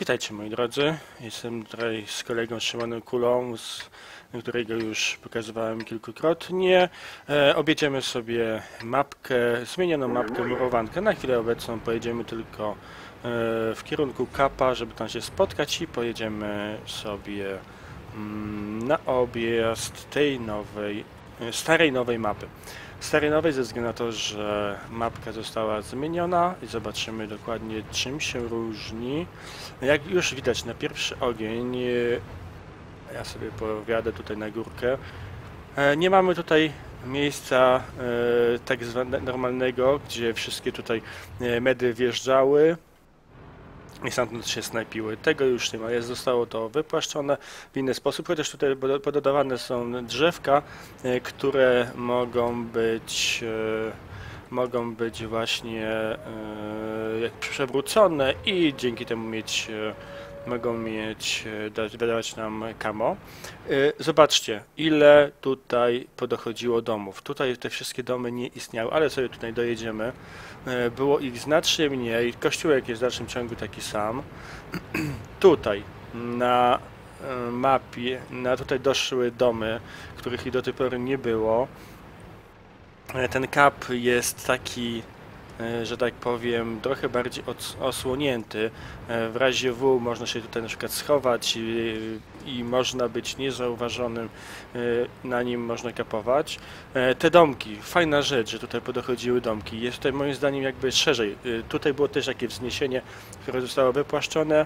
Witajcie moi drodzy, jestem tutaj z kolegą Szymonem Kulą, którego już pokazywałem kilkukrotnie. Objedziemy sobie mapkę, zmienioną mapkę Murowankę. Na chwilę obecną pojedziemy tylko w kierunku Kapa, żeby tam się spotkać i pojedziemy sobie na objazd tej nowej, starej nowej mapy. Starej nowej ze względu na to, że mapka została zmieniona i zobaczymy dokładnie czym się różni. Jak już widać na pierwszy ogień, ja sobie pojadę tutaj na górkę, nie mamy tutaj miejsca tak zwanego normalnego, gdzie wszystkie tutaj medy wjeżdżały i stamtąd się snajpiły. Tego już nie ma, zostało to wypłaszczone w inny sposób, chociaż tutaj pododawane są drzewka, które mogą być właśnie przewrócone i dzięki temu mogą wydawać nam camo. Zobaczcie, ile tutaj podochodziło domów. Tutaj te wszystkie domy nie istniały, ale sobie tutaj dojedziemy. Było ich znacznie mniej. Kościółek jest w dalszym ciągu taki sam. Tutaj na mapie, tutaj doszły domy, których i do tej pory nie było. Ten kap jest taki, że tak powiem, trochę bardziej osłonięty. W razie W można się tutaj na przykład schować i można być niezauważonym, na nim można kapować. Te domki, fajna rzecz, że tutaj podochodziły domki. Jest tutaj moim zdaniem jakby szerzej. Tutaj było też jakieś wzniesienie, które zostało wypłaszczone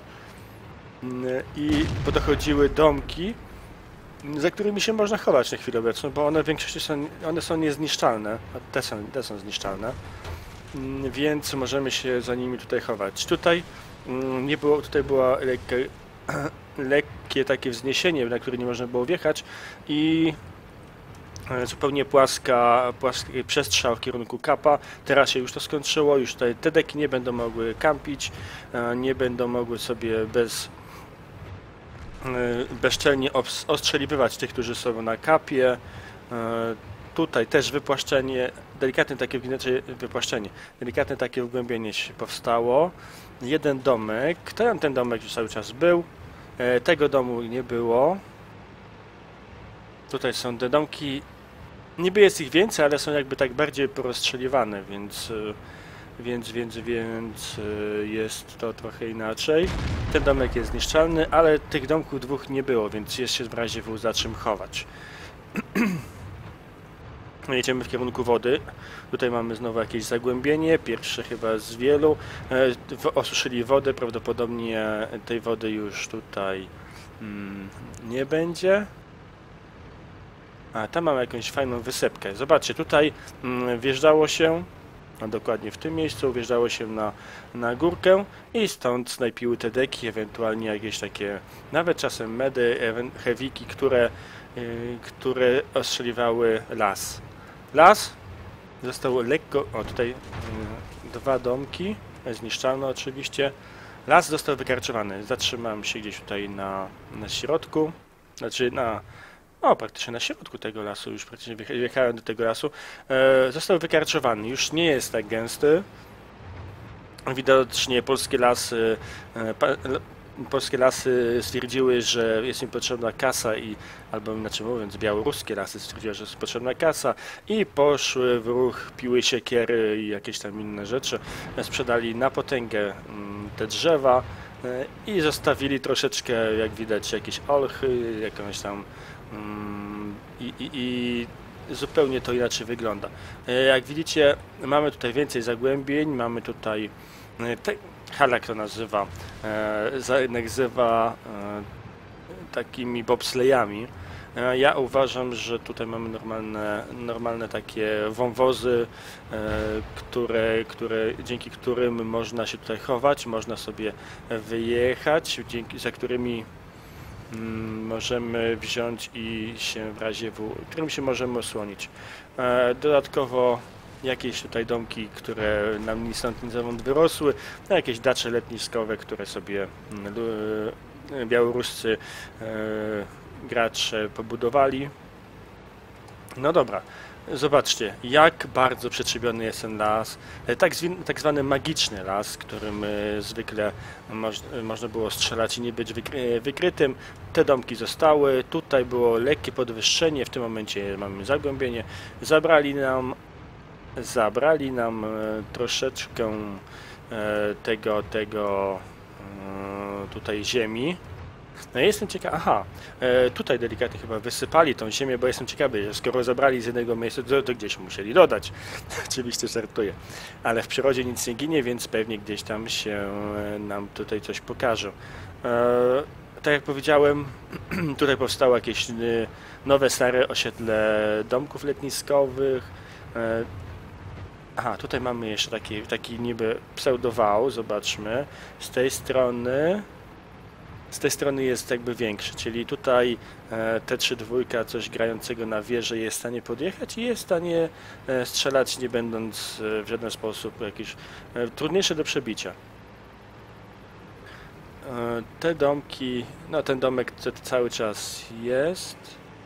i podochodziły domki, za którymi się można chować na chwilę obecną, bo one w większości są niezniszczalne, a te są zniszczalne, więc możemy się za nimi tutaj chować. Tutaj nie było, tutaj było lekkie takie wzniesienie, na które nie można było wjechać i zupełnie płaski przestrzał w kierunku Kapa. Teraz się już to skończyło, już tutaj te deki nie będą mogły kampić, nie będą mogły sobie bezczelnie ostrzeliwywać tych, którzy są na kapie. Tutaj też wypłaszczenie, delikatne takie wypłaszczenie, delikatne takie wgłębienie się powstało. Jeden domek, ten domek już cały czas był, tego domu nie było. Tutaj są te domki, niby jest ich więcej, ale są jakby tak bardziej porozstrzeliwane, więc jest to trochę inaczej. Ten domek jest zniszczalny, ale tych domków dwóch nie było, więc jest się w razie W za czym chować. Jedziemy w kierunku wody. Tutaj mamy znowu jakieś zagłębienie, pierwsze chyba z wielu. Osuszyli wodę, prawdopodobnie tej wody już tutaj nie będzie. A tam mamy jakąś fajną wysepkę. Zobaczcie, tutaj wjeżdżało się, a dokładnie w tym miejscu wjeżdżało się na górkę i stąd snajpiły te deki, ewentualnie jakieś takie, nawet czasem medy, heaviki, które ostrzeliwały las. Las został lekko, o tutaj dwa domki, zniszczalne oczywiście. Las został wykarczowany. Zatrzymałem się gdzieś tutaj na środku, znaczy praktycznie na środku tego lasu, już praktycznie wjechałem do tego lasu. Został wykarczowany, już nie jest tak gęsty. Widocznie polskie lasy stwierdziły, że jest im potrzebna kasa albo inaczej mówiąc, białoruskie lasy stwierdziły, że jest potrzebna kasa i poszły w ruch, piły siekiery i jakieś tam inne rzeczy. Sprzedali na potęgę te drzewa i zostawili troszeczkę, jak widać, jakieś olchy, jakąś tam i zupełnie to inaczej wygląda. Jak widzicie, mamy tutaj więcej zagłębień, mamy tutaj Halak to nazywa takimi bobslejami. Ja uważam, że tutaj mamy normalne takie wąwozy, dzięki którym można się tutaj chować, można sobie wyjechać, za którymi możemy wziąć i się w razie W, którym się możemy osłonić. Dodatkowo jakieś tutaj domki, które nam ni stąd ni zowąd wyrosły, jakieś dacze letniskowe, które sobie białoruscy gracze pobudowali. No dobra, Zobaczcie, jak bardzo przetrzebiony jest ten las, tak zwany magiczny las, którym zwykle można było strzelać i nie być wykrytym. Te domki zostały, tutaj było lekkie podwyższenie, w tym momencie mamy zagłębienie. Zabrali nam troszeczkę tego tutaj ziemi. No ja jestem ciekawy, aha, tutaj delikatnie chyba wysypali tą ziemię, bo jestem ciekawy, że skoro zabrali z jednego miejsca, to gdzieś musieli dodać. Oczywiście żartuję, ale w przyrodzie nic nie ginie, więc pewnie gdzieś tam się nam tutaj coś pokaże. Tak jak powiedziałem, tutaj powstało jakieś nowe, stare osiedle domków letniskowych. Aha, tutaj mamy jeszcze taki niby pseudował, zobaczmy, z tej strony. Z tej strony jest jakby większy, czyli tutaj T-32 coś grającego na wieży jest w stanie podjechać i jest w stanie strzelać, nie będąc w żaden sposób jakiś trudniejsze do przebicia. Te domki, no ten domek cały czas jest.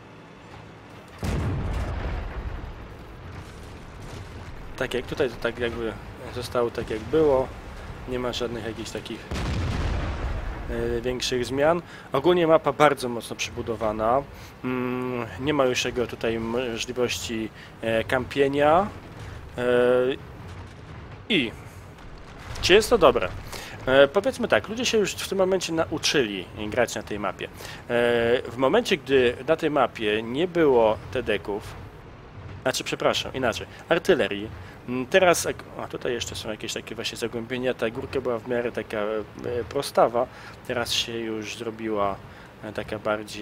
Tak jak tutaj, to tak jakby zostało tak jak było, nie ma żadnych jakichś takich większych zmian. Ogólnie mapa bardzo mocno przebudowana. Nie ma już jego tutaj możliwości kampienia. I czy jest to dobre? Powiedzmy tak, ludzie się już w tym momencie nauczyli grać na tej mapie. W momencie, gdy na tej mapie nie było TD-ków, znaczy, przepraszam, inaczej, artylerii. Teraz, a tutaj jeszcze są jakieś takie właśnie zagłębienia, ta górka była w miarę taka prostawa, teraz się już zrobiła taka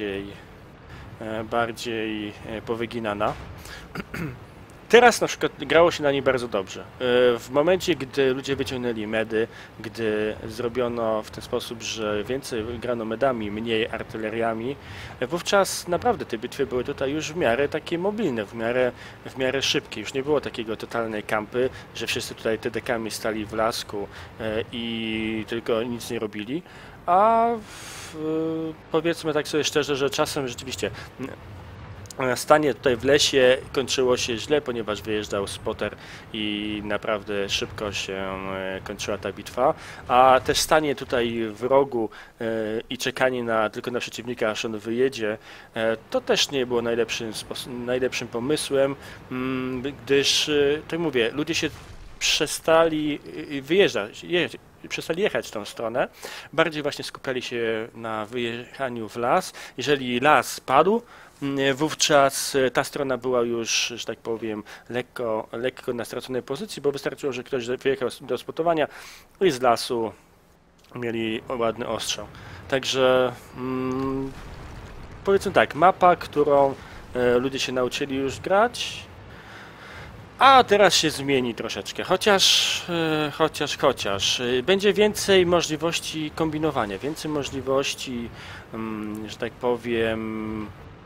bardziej powyginana. Teraz na przykład grało się na niej bardzo dobrze. W momencie, gdy ludzie wyciągnęli medy, gdy zrobiono w ten sposób, że więcej grano medami, mniej artyleriami, wówczas naprawdę te bitwy były tutaj już w miarę takie mobilne, w miarę szybkie. Już nie było takiego totalnej kampy, że wszyscy tutaj TD-kami stali w lasku i tylko nic nie robili. A powiedzmy tak sobie szczerze, że czasem rzeczywiście stanie tutaj w lesie kończyło się źle, ponieważ wyjeżdżał spotter i naprawdę szybko się kończyła ta bitwa, a też stanie tutaj w rogu i czekanie tylko na przeciwnika, aż on wyjedzie, to też nie było najlepszym pomysłem, gdyż, tak mówię, ludzie się przestali przestali jechać w tą stronę, bardziej właśnie skupiali się na wyjechaniu w las. Jeżeli las padł, wówczas ta strona była już, że tak powiem, lekko na straconej pozycji, bo wystarczyło, że ktoś wyjechał do spotowania i z lasu mieli ładny ostrzał. Także powiedzmy tak, mapa, którą ludzie się nauczyli już grać, a teraz się zmieni troszeczkę, chociaż będzie więcej możliwości kombinowania, więcej możliwości, że tak powiem.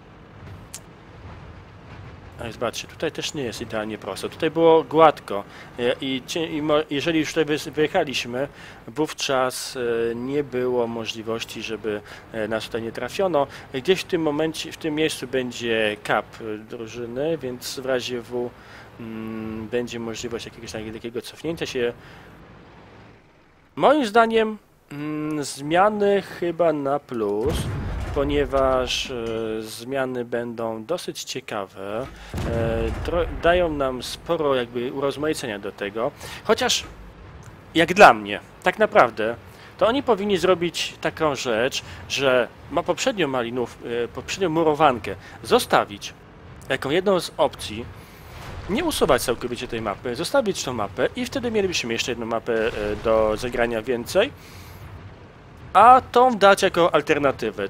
Ale zobaczcie, tutaj też nie jest idealnie prosto. Tutaj było gładko i jeżeli już tutaj wyjechaliśmy, wówczas nie było możliwości, żeby nas tutaj nie trafiono. Gdzieś w tym momencie, w tym miejscu będzie kap drużyny, więc w razie W będzie możliwość jakiegoś takiego cofnięcia się. Moim zdaniem zmiany chyba na plus, ponieważ zmiany będą dosyć ciekawe, dają nam sporo jakby urozmaicenia do tego, chociaż jak dla mnie, tak naprawdę, to oni powinni zrobić taką rzecz, że poprzednią murowankę zostawić jako jedną z opcji, nie usuwać całkowicie tej mapy, zostawić tą mapę i wtedy mielibyśmy jeszcze jedną mapę do zagrania więcej, a tą dać jako alternatywę.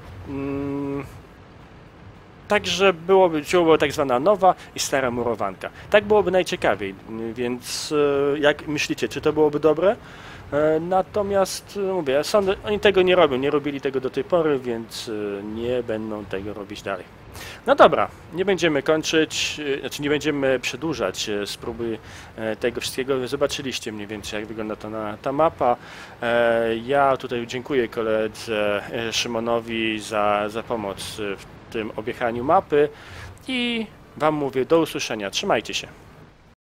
Także byłoby tak zwana nowa i stara murowanka. Tak byłoby najciekawiej, więc jak myślicie, czy to byłoby dobre? Natomiast mówię, oni tego nie robią, nie robili tego do tej pory, więc nie będą tego robić dalej. No dobra, nie będziemy kończyć, znaczy nie będziemy przedłużać spróbuj tego wszystkiego. Zobaczyliście mniej więcej, jak wygląda ta mapa. Ja tutaj dziękuję koledze Szymonowi za pomoc w tym objechaniu mapy i Wam mówię do usłyszenia. Trzymajcie się.